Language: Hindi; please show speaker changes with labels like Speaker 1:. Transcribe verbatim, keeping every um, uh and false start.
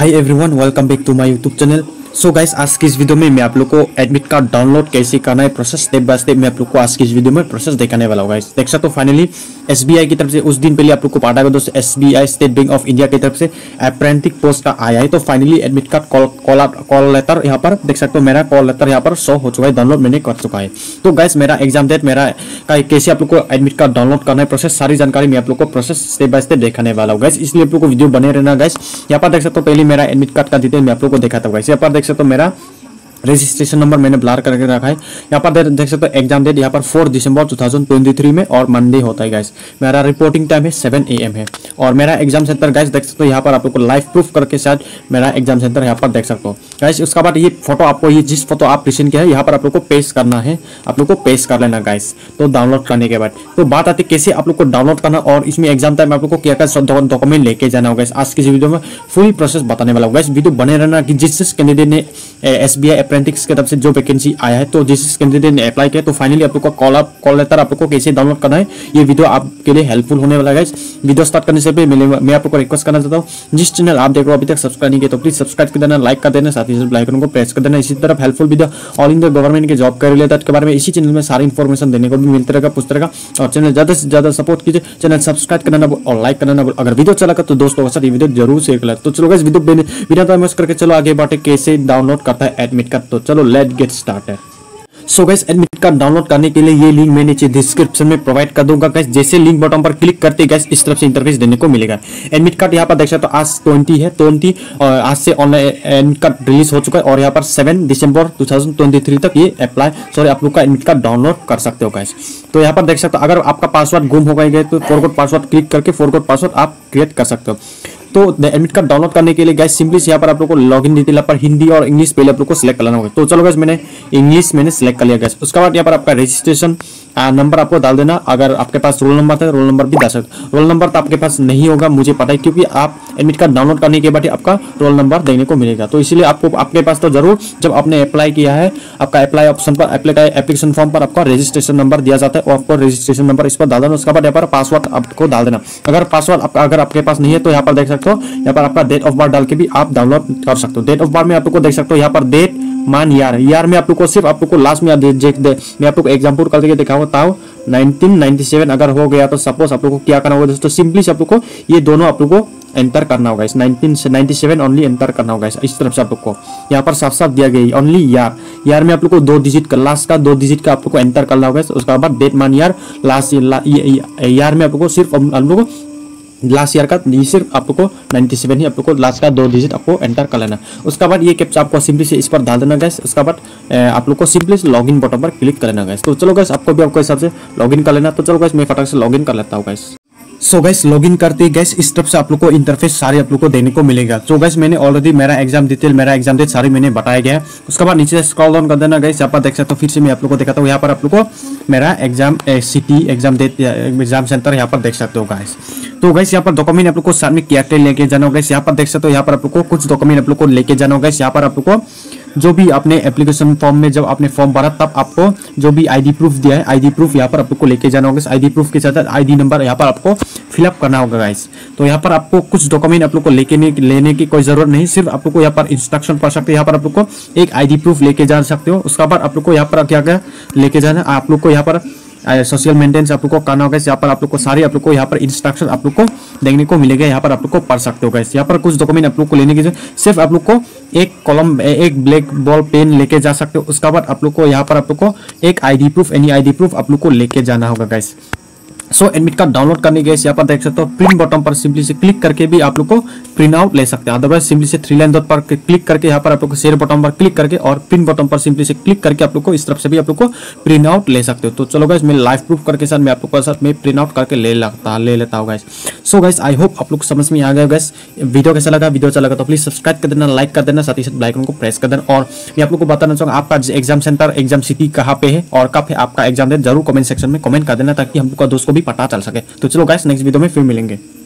Speaker 1: Hi everyone, welcome back to my YouTube channel. So guys, आज की इस वीडियो में मैं आप लोग को एडमिट कार्ड डाउनलोड कैसे करना है प्रोसेस स्टेप बाय स्टेप मैं आप लोग को आज की इस वीडियो में प्रोसेस दिखाने वाला हूं। गाइस देख सकते हो, फाइनली एसबीआई की तरफ से उस दिन पहले आप लोग को पता होगा दोस्तों, SBI state bank of India की तरफ से अप्रेंटिस पोस्ट का आया है। तो finally admit card call call call letter यहाँ पर देख सकते हो, मेरा कॉल लेटर यहाँ पर शो हो चुका है, डाउनलोड मैंने कर चुका है। तो गाइस मेरा एग्जाम डेट मेरा कैसे आप लोग को एडमिट कार्ड डाउनलोड करना है प्रोसेस, सारी जानकारी मैं आप लोग को प्रोसेस स्टेप बाय स्टेप दिखाने वाला हूँ। गाइस इसलिए आप लोग को वीडियो बने रहना। गाइस यहाँ पर देख सकते हो, पहले मेरा एडमिट कार्ड का डिटेल मैं आप लोग को दिखाता हूँ। गाइस यहाँ पर देख सकते हो, मेरा रजिस्ट्रेशन नंबर मैंने ब्लर करके रखा है। यहाँ पर देख सकते हो, एग्जाम डेट यहाँ पर फोर दिसंबर टू थाउजेंड ट्वेंटी थ्री में और मंडे होता है। गाइस मेरा रिपोर्टिंग टाइम है सेवन ए एम है और मेरा एग्जाम सेंटर गाइस देख सकते हो, यहाँ पर आप लोग को लाइव प्रूफ करके शायद मेरा एग्जाम सेंटर यहाँ पर देख सकते हो। गाइस उसके बाद ये फोटो आपको, ये जिस फोटो आप प्रेजेंट किया है यहाँ पर आप लोग को पेस्ट करना है, आप लोग को पेस्ट कर लेना गाइस। तो डाउनलोड करने के बाद तो बात आती है कैसे आप लोग को डाउनलोड करना और इसमें एग्जाम टाइम आप लोग को क्या क्या डॉक्यूमेंट लेके जाना होगा। आज की वीडियो में फुल प्रोसेस बताने वाला होगा। इस वीडियो बने रहना कि जिस जिस कैंडिडेट ने एसबीआई अप्रेंटिस की तरफ से जो वैकेंसी आया है, तो जिस कैंडिडेट ने अप्लाई किया, तो फाइनली आप लोग को कॉल अप कॉल लेटर आप लोग को कैसे डाउनलोड करना है, ये वीडियो आपके लिए हेल्पफुल होने वाला है। वीडियो स्टार्ट करने से पहले मैं आप लोग को रिक्वेस्ट करना चाहता हूँ, जिस चैनल आप देख रहे हो अभी तक सब्सक्राइब नहीं किया तो प्लीज सब्सक्राइब कर देना, लाइक कर देना, साथ ही साथ बेल आइकन को प्रेस कर देना। इसी तरह helpful video all India government के जॉब कर रिलेटेड के बारे में इसी चैनल में सारी इन्फॉर्मेशन देने को भी मिलता रहेगा, पूछता रहेगा। और चैनल ज्यादा से ज्यादा सपोर्ट कीजिए, चैनल सब्सक्राइब करना और लाइक करना। अगर वीडियो चला तो दोस्तों के साथ ये वीडियो जरूर शेयर करें। तो चलो गाइस वीडियो बिना टाइम वेस्ट करके चलो आगे बढ़े कैसे डाउनलोड करता है एडमिट कार्ड। तो चलो let get started. So guys admit card download करने के लिए ये लिंक मैं नीचे डिस्क्रिप्शन में प्रोवाइड कर दूंगा। गाइस जैसे लिंक बटन पर क्लिक करते गाइस इस तरफ से इंटरफेस देने को मिलेगा। एडमिट कार्ड यहाँ पर देख सकते हो, आज ट्वेंटी है, ट्वेंटी और आज से ऑनलाइन एडमिट कार्ड रिलीज हो चुका है और यहाँ पर सेवन दिसंबर टू थाउजेंड ट्वेंटी थ्री तक ये अप्लाई सॉरी आप लोग का एडमिट कार्ड डाउनलोड कर सकते हो। गाइस तो यहाँ पर देख सकते हो, अगर आपका पासवर्ड गुम हो गया तो फॉरगॉट पासवर्ड क्लिक करके फॉरगॉट पासवर्ड आप क्रिएट कर सकते हो। तो एडमिट कार्ड डाउनलोड करने के लिए गाइस सिंपली यहाँ पर आप लोग को लॉगिन डिटेल पर हिंदी और इंग्लिश पहले आप लोग को सिलेक्ट करना होगा। तो चलो गाइस मैंने इंग्लिश मैंने सिलेक्ट कर लिया। गाइस उसके बाद यहाँ पर आपका रजिस्ट्रेशन नंबर आपको डाल देना। अगर आपके पास रोल नंबर था रोल नंबर भी डाल सकते। रोल नंबर तो आपके पास नहीं होगा मुझे पता है, क्योंकि आप एडमिट कार्ड डाउनलोड करने के बाद आपका रोल नंबर देने को मिलेगा। तो इसीलिए आपको आपके पास तो जरूर जब आपने अप्लाई किया है, आपका अप्लाई ऑप्शन पर अप्लाई एप्लीकेशन फॉर्म पर आपका रजिस्ट्रेशन नंबर दिया जाता है और आपको रजिस्ट्रेशन नंबर इस पर डाल देना। उसके बाद यहाँ पर पासवर्ड आपको डाल देना। अगर पासवर्ड अगर आपके पास नहीं है तो यहाँ पर देख सकते हो, यहाँ पर आपका डेट ऑफ बर्थ डाल के भी आप डाउनलोड कर सकते हो। डेट ऑफ बर्थ में आप लोग को देख सकते हो, यहाँ पर डेट मान यार यार में आप लोग को सिर्फ आप लोग को लास्ट में मैं आप लोग एग्जाम्पल करके दिखाऊंगा ताऊ नाइनटीन नाइंटी सेवन अगर हो गया तो सपोज आप लोग को क्या करना होगा दोस्तों, सिंपली आप लोग को ये दोनों आप लोग को एंटर करना होगा। इस nineteen ninety seven only enter करना होगा। इस तरफ से आप लोग को यहाँ पर साफ साफ दिया गया ओनली यार यार में आप लोग को दो डिजिट का लास्ट का दो डिजिट का आप लोग को एंटर करना होगा। उसके बाद डेट मान यार लास्ट यार में आप लोग को सिर्फ आप लोग को लास्ट ईयर का सिर्फ आप लोग को नाइंटी सेवन ही आप लोग को लास्ट का दो डिजिट आपको एंटर कर लेना। उसके बाद ये कैप्चा आपको सिंपली से इस पर डाल देना गाइस। उसके बाद आप लोग को सिंपली से लॉगिन बटन पर क्लिक कर लेना गाइस। तो चलो गाइस आपको भी आपको हिसाब से लॉगिन कर लेना। तो चलो गाइस मैं फटाक से लॉगिन कर लेता हूँ गाइस। सो गाइस लॉगिन करते ही गाइस इस तरफ से आप लोग को इंटरफेस सारे आप लोग को देने को मिलेगा। तो गाइस मैंने ऑलरेडी मेरा एग्जाम डिटेल मेरा एग्जाम डेट सारी मैंने बताया गया है। उसके बाद नीचे स्क्रॉल डाउन कर देना गाइस। यहाँ पर देख सकते हो, फिर से मैं आप लोग को दिखाता हूँ। यहाँ पर आप लोग को मेरा exam city exam date exam centre यहाँ पर देख सकते हो गाइस। तो गाइस यहाँ पर डॉक्यूमेंट आप लोग को सामने क्या लेके जाना होगा। यहाँ पर देख सकते हो, यहाँ पर आप लोग को कुछ डॉक्यूमेंट आप लोग को लेके जाना होगा। यहाँ पर आप लोग को जो भी आपने एप्लीकेशन फॉर्म में जब आपने फॉर्म भरा तब आपको जो भी आईडी प्रूफ दिया है, आईडी प्रूफ यहाँ पर आप लोग को लेके जाना होगा। आईडी प्रूफ के साथ आईडी नंबर यहाँ पर आपको फिलअप करना होगा गाइस। तो यहाँ पर आपको कुछ डॉक्यूमेंट आप लोग को लेके लेने की कोई जरूरत नहीं, सिर्फ आप लोग को यहाँ पर इंस्ट्रक्शन पढ़ सकते हो। यहाँ पर आप लोग को एक आईडी प्रूफ लेके जा सकते हो। उसके बाद आप लोग को यहाँ पर क्या क्या लेके जाना, आप लोग को यहाँ पर सोशल मेंटेनेंस आप लोग को करना होगा। यहाँ पर आप लोग को सारी आप लोग को यहाँ पर इंस्ट्रक्शन आप लोग को देखने को मिलेगा। यहाँ पर आप लोग को पढ़ सकते हो गाइस। यहाँ पर कुछ डॉक्यूमेंट आप लोग को लेने की सिर्फ आप लोग को एक कॉलम एक ब्लैक बॉल पेन लेके जा सकते हो। उसके बाद आप लोग को यहाँ पर आप लोग को एक ID proof any ID proof आप लोग को लेके जाना होगा guys. So admit card download करने के यहाँ पर देख सकते हो, प्रिंट बटन पर सिंपली से क्लिक करके भी आप लोग को प्रिंट आउट ले सकते हैं। अदरवाइज सिंपली से थ्री लाइन डॉट पर क्लिक करके यहाँ पर आप लोग को शेयर बटन पर क्लिक करके और प्रिंट बटन पर सिंपली से क्लिक करके आप लोग को इस तरफ से भी आप लोग को प्रिंट आउट ले सकते हो। तो चलो गाइस मैं लाइव प्रूफ करके साथ मैं आप लोग के साथ मैं प्रिंट आउट करके ले लगता ले लेता हूँ guys. So guys I hope आप लोग समझ में आ गए गाइस। वीडियो कैसा लगा, वीडियो अच्छा लगा तो प्लीज सब्सक्राइब कर देना, लाइक कर देना, साथ ही साथ बेल आइकन को प्रेस कर देना। और मैं आप लोग को बताना चाहूँगा आपका एग्जाम सेंटर एग्जाम सिटी कहाँ पे है और कब है आपका एग्जाम डेट, जरूर कमेंट सेक्शन में कमेंट कर देना ताकि हम लोग का दोस्त को भी पता चल सके। तो चलो गाइस नेक्स्ट वीडियो में फिर मिलेंगे।